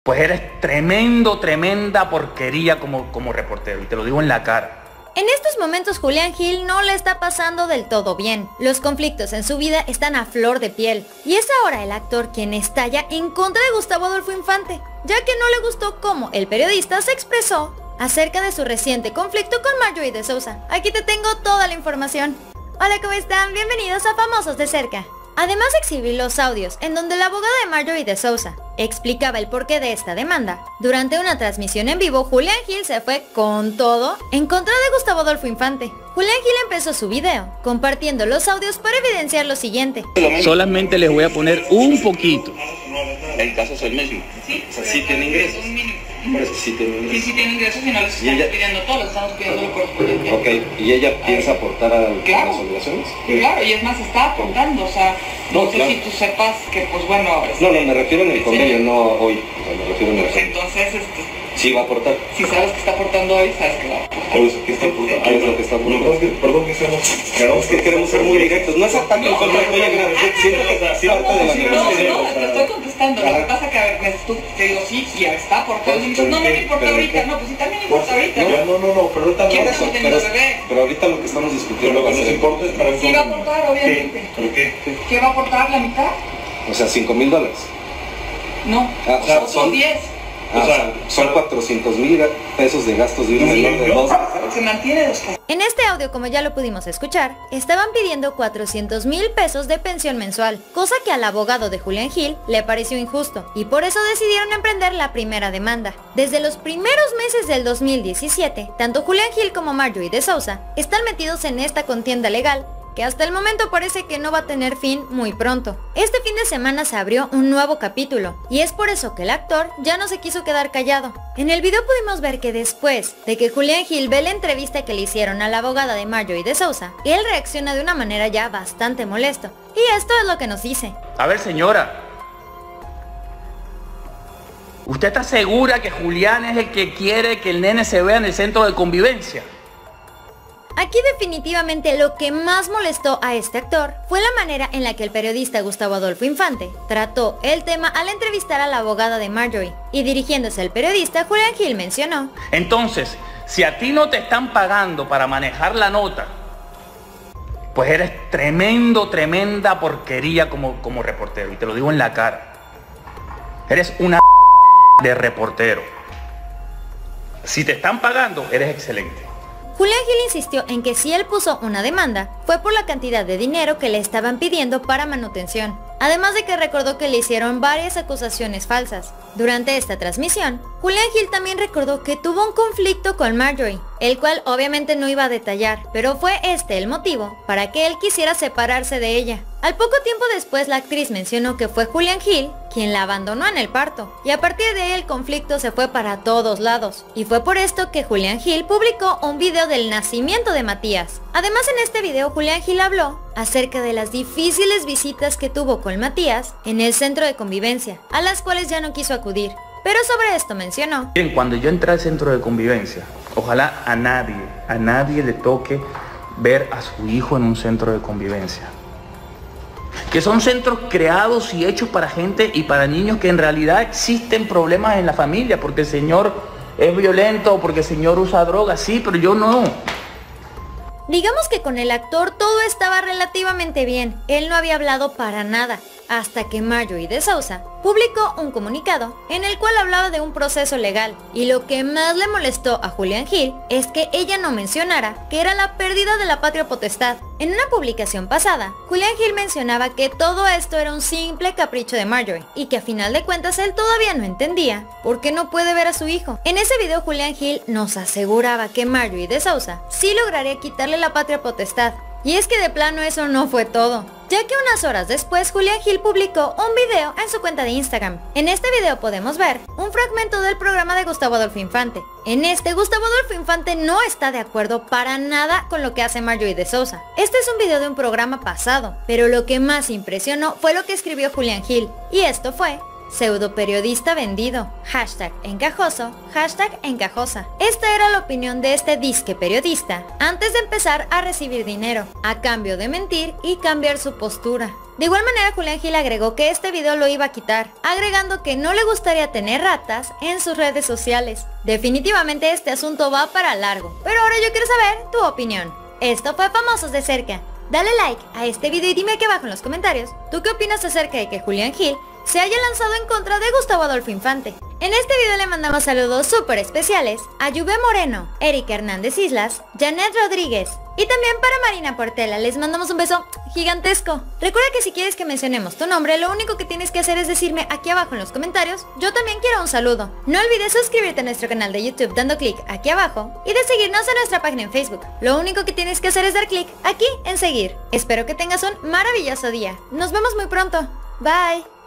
Pues eres tremenda porquería como reportero, y te lo digo en la cara. En estos momentos Julián Gil no le está pasando del todo bien. Los conflictos en su vida están a flor de piel. Y es ahora el actor quien estalla en contra de Gustavo Adolfo Infante, ya que no le gustó cómo el periodista se expresó acerca de su reciente conflicto con Marjorie de Sousa. Aquí te tengo toda la información. Hola, ¿cómo están? Bienvenidos a Famosos de Cerca. Además exhibí los audios en donde la abogada de Marjorie de Sousa explicaba el porqué de esta demanda. Durante una transmisión en vivo, Julián Gil se fue con todo en contra de Gustavo Adolfo Infante. Julián Gil empezó su video compartiendo los audios para evidenciar lo siguiente. Solamente les voy a poner un poquito. El caso es el mismo. Sí, o sea, sí tiene ingresos. Por eso sí tiene ingresos. Sí tiene ingresos y no les estamos pidiendo todo, les estamos pidiendo lo correspondiente. Ok, ¿y ella piensa aportar a las obligaciones? Claro, y es más, está aportando, o sea, no sé si tú sepas que, pues bueno... No, me refiero en el convenio, no hoy, o sea, me refiero en el convenio. Entonces, sí va a aportar. Si sabes que está aportando hoy, sabes que va a aportar. ¿Qué está aportando? ¿Qué es lo que está aportando? Perdón que seamos... Es que queremos ser muy directos, no es ataque en contra de ella, siento que sí parte de la No, te estoy contestando, lo que pasa que, a ver, tú te digo, sí, está aportando, y no me importa ahorita, no, pues sí, también me importa ahorita, No, pero ahorita ¿quién está manteniendo bebé? Pero ahorita lo que estamos discutiendo va a ser... importa es para... Sí va a aportar, obviamente. ¿Pero qué? ¿Qué va a aportar, la mitad? O sea, $5,000. No, o sea, son 10. O sea, son 400,000 pesos de gastos de un menor de 2. Se mantiene los casos. En este audio, como ya lo pudimos escuchar, estaban pidiendo 400,000 pesos de pensión mensual, cosa que al abogado de Julián Gil le pareció injusto, y por eso decidieron emprender la primera demanda. Desde los primeros meses del 2017, tanto Julián Gil como Marjorie de Sousa están metidos en esta contienda legal, que hasta el momento parece que no va a tener fin muy pronto. Este fin de semana se abrió un nuevo capítulo, y es por eso que el actor ya no se quiso quedar callado. En el video pudimos ver que después de que Julián Gil ve la entrevista que le hicieron a la abogada de Marjorie de Sousa, él reacciona de una manera ya bastante molesto, y esto es lo que nos dice. A ver, señora, ¿usted está segura que Julián es el que quiere que el nene se vea en el centro de convivencia? Aquí definitivamente lo que más molestó a este actor fue la manera en la que el periodista Gustavo Adolfo Infante trató el tema al entrevistar a la abogada de Marjorie, y dirigiéndose al periodista, Julián Gil mencionó: entonces, si a ti no te están pagando para manejar la nota, pues eres tremenda porquería como reportero, y te lo digo en la cara. Eres una de reportero. Si te están pagando, eres excelente. Julián Gil insistió en que si él puso una demanda, fue por la cantidad de dinero que le estaban pidiendo para manutención. Además de que recordó que le hicieron varias acusaciones falsas. Durante esta transmisión, Julián Gil también recordó que tuvo un conflicto con Marjorie, el cual obviamente no iba a detallar, pero fue este el motivo para que él quisiera separarse de ella. Al poco tiempo después, la actriz mencionó que fue Julián Gil quien la abandonó en el parto, y a partir de ahí el conflicto se fue para todos lados, y fue por esto que Julián Gil publicó un video del nacimiento de Matías. Además, en este video Julián Gil habló acerca de las difíciles visitas que tuvo con Matías en el centro de convivencia, a las cuales ya no quiso acudir. Pero sobre esto mencionó: miren, cuando yo entré al centro de convivencia, ojalá a nadie le toque ver a su hijo en un centro de convivencia. Que son centros creados y hechos para gente y para niños que en realidad existen problemas en la familia, porque el señor es violento, porque el señor usa drogas, sí, pero yo no. Digamos que con el actor todo estaba relativamente bien, él no había hablado para nada, hasta que Marjorie de Sousa publicó un comunicado en el cual hablaba de un proceso legal, y lo que más le molestó a Julián Gil es que ella no mencionara que era la pérdida de la patria potestad. En una publicación pasada, Julián Gil mencionaba que todo esto era un simple capricho de Marjorie, y que a final de cuentas él todavía no entendía por qué no puede ver a su hijo. En ese video Julián Gil nos aseguraba que Marjorie de Sousa sí lograría quitarle la patria potestad, y es que de plano eso no fue todo, ya que unas horas después Julián Gil publicó un video en su cuenta de Instagram. En este video podemos ver un fragmento del programa de Gustavo Adolfo Infante. En este, Gustavo Adolfo Infante no está de acuerdo para nada con lo que hace Marjorie de Sousa. Este es un video de un programa pasado, pero lo que más impresionó fue lo que escribió Julián Gil, y esto fue pseudo periodista vendido, #encajoso, #encajosa. Esta era la opinión de este disque periodista antes de empezar a recibir dinero, a cambio de mentir y cambiar su postura. De igual manera, Julián Gil agregó que este video lo iba a quitar, agregando que no le gustaría tener ratas en sus redes sociales. Definitivamente este asunto va para largo, pero ahora yo quiero saber tu opinión. Esto fue Famosos de Cerca. Dale like a este video y dime aquí abajo en los comentarios, ¿tú qué opinas acerca de que Julián Gil se haya lanzado en contra de Gustavo Adolfo Infante? En este video le mandamos saludos súper especiales a Juve Moreno, Erika Hernández Islas, Janet Rodríguez y también para Marina Portela. Les mandamos un beso gigantesco. Recuerda que si quieres que mencionemos tu nombre, lo único que tienes que hacer es decirme aquí abajo en los comentarios, yo también quiero un saludo. No olvides suscribirte a nuestro canal de YouTube dando clic aquí abajo y de seguirnos en nuestra página en Facebook. Lo único que tienes que hacer es dar clic aquí en seguir. Espero que tengas un maravilloso día. Nos vemos muy pronto. Bye.